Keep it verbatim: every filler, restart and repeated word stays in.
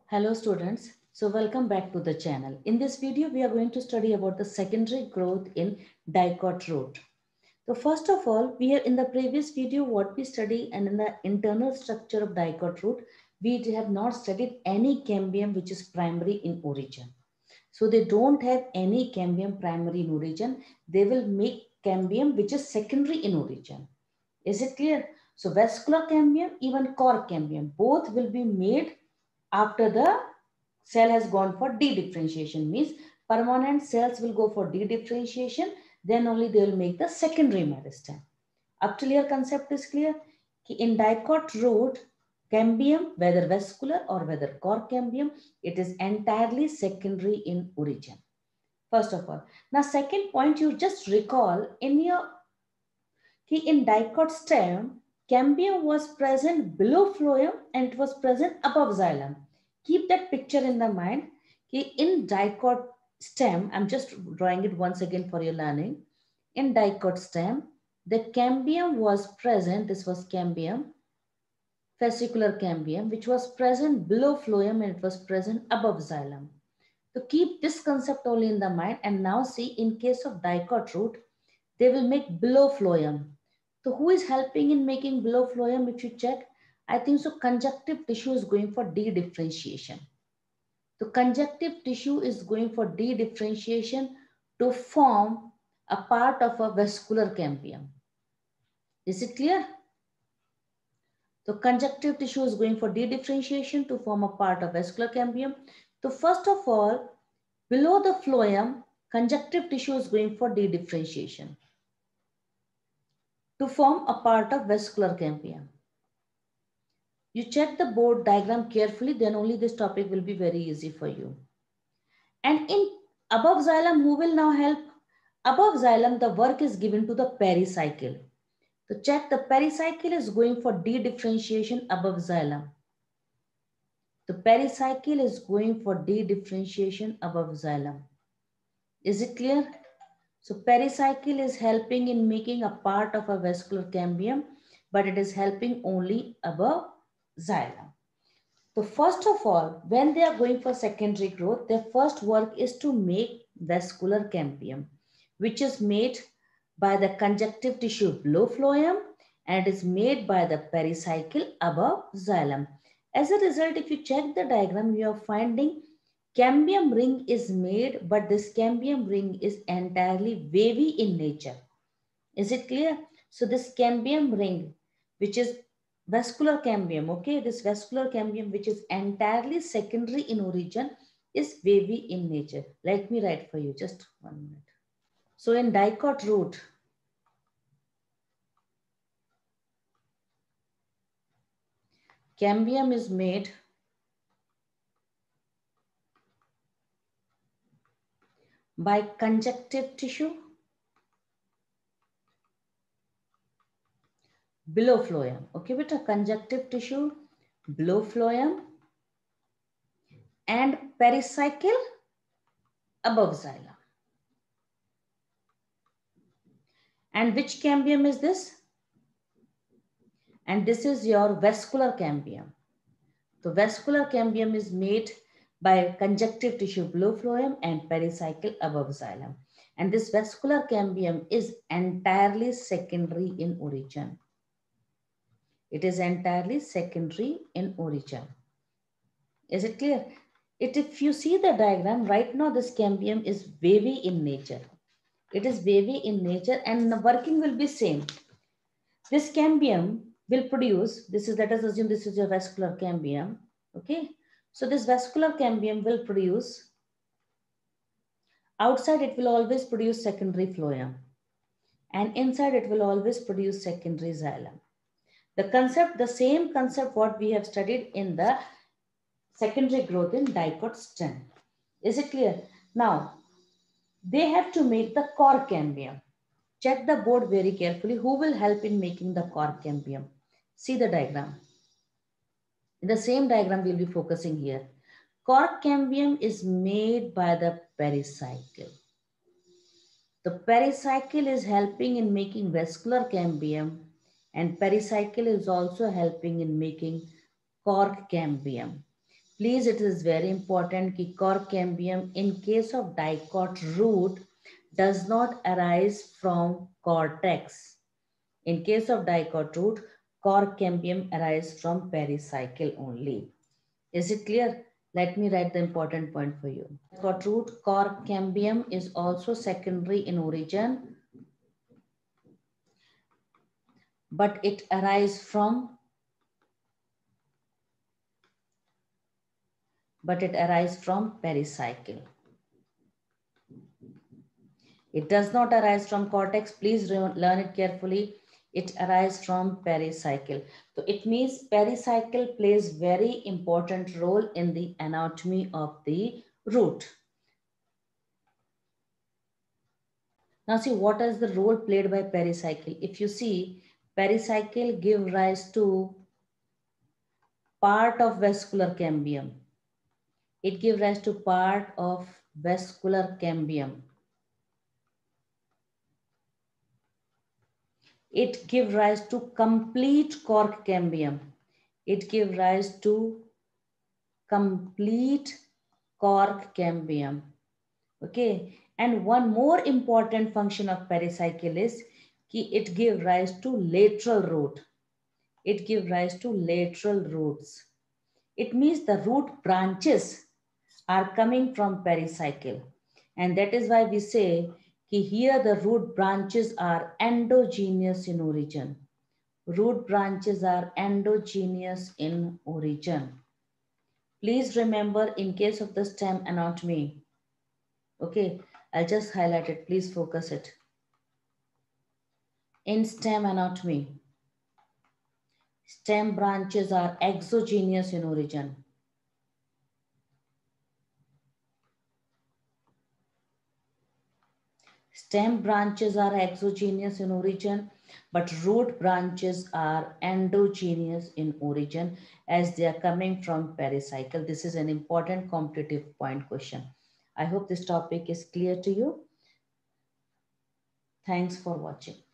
Hello students, so welcome back to the channel. In this video, we are going to study about the secondary growth in dicot root. So first of all, we are in the previous video what we studied and in the internal structure of dicot root, we have not studied any cambium which is primary in origin. So they don't have any cambium primary in origin. They will make cambium which is secondary in origin. Is it clear? So vascular cambium, even cork cambium, both will be made after the cell has gone for dedifferentiation. Means permanent cells will go for dedifferentiation, then only they will make the secondary meristem. Up till here concept is clear. In dicot root, cambium, whether vascular or whether cork cambium, it is entirely secondary in origin. First of all. Now second point, you just recall in your in dicot stem, cambium was present below phloem and it was present above xylem. Keep that picture in the mind. In dicot stem, I'm just drawing it once again for your learning. In dicot stem, the cambium was present, this was cambium, fascicular cambium, which was present below phloem and it was present above xylem. So keep this concept only in the mind, and now see in case of dicot root, they will make below phloem. So who is helping in making below phloem if you check? I think so conjunctive tissue is going for dedifferentiation. The conjunctive tissue is going for dedifferentiation to form a part of a vascular cambium. Is it clear? So conjunctive tissue is going for dedifferentiation to form a part of vascular cambium. So first of all, below the phloem, conjunctive tissue is going for dedifferentiation to form a part of vascular cambium. You check the board diagram carefully, then only this topic will be very easy for you. And in above xylem, who will now help? Above xylem, the work is given to the pericycle. So check the pericycle is going for dedifferentiation above xylem. The pericycle is going for dedifferentiation above xylem. Is it clear? So pericycle is helping in making a part of a vascular cambium, but it is helping only above xylem. So first of all, when they are going for secondary growth, their first work is to make vascular cambium, which is made by the conjunctive tissue below phloem and is made by the pericycle above xylem. As a result, if you check the diagram, you are finding cambium ring is made, but this cambium ring is entirely wavy in nature. Is it clear? So this cambium ring, which is vascular cambium, okay, this vascular cambium, which is entirely secondary in origin, is wavy in nature. Let me write for you, just one minute. So in dicot root, cambium is made by conjunctive tissue below phloem. Okay, beta, conjunctive tissue below phloem and pericycle above xylem. And which cambium is this? And this is your vascular cambium. So vascular cambium is made by conjunctive tissue below phloem and pericycle above xylem. And this vascular cambium is entirely secondary in origin. It is entirely secondary in origin. Is it clear? It, if you see the diagram, right now this cambium is wavy in nature. It is wavy in nature and the working will be same. This cambium will produce, this is, let us assume this is your vascular cambium, okay? So this vascular cambium will produce, outside it will always produce secondary phloem and inside it will always produce secondary xylem. The concept, the same concept what we have studied in the secondary growth in dicot stem. Is it clear? Now, they have to make the cork cambium. Check the board very carefully. Who will help in making the cork cambium? See the diagram. In the same diagram, we'll be focusing here. Cork cambium is made by the pericycle. The pericycle is helping in making vascular cambium and pericycle is also helping in making cork cambium. Please, it is very important कि cork cambium in case of dicot root does not arise from cortex. In case of dicot root, cork cambium arises from pericycle only. Is it clear? Let me write the important point for you. Dicot root, cork cambium is also secondary in origin, but it arises from but it arises from pericycle. It does not arise from cortex. Please learn it carefully. It arises from pericycle. So it means pericycle plays very important role in the anatomy of the root. Now see, what is the role played by pericycle? If you see, pericycle give rise to part of vascular cambium. It gives rise to part of vascular cambium. It gives rise to complete cork cambium. It gives rise to complete cork cambium. Okay. And one more important function of pericycle is that it gives rise to lateral root. It gives rise to lateral roots. It means the root branches are coming from pericycle. And that is why we say that here the root branches are endogenous in origin. Root branches are endogenous in origin. Please remember in case of the stem anatomy. Okay, I'll just highlight it. Please focus it. In stem anatomy, stem branches are exogenous in origin. Stem branches are exogenous in origin, but root branches are endogenous in origin as they are coming from pericycle. This is an important competitive point question. I hope this topic is clear to you. Thanks for watching.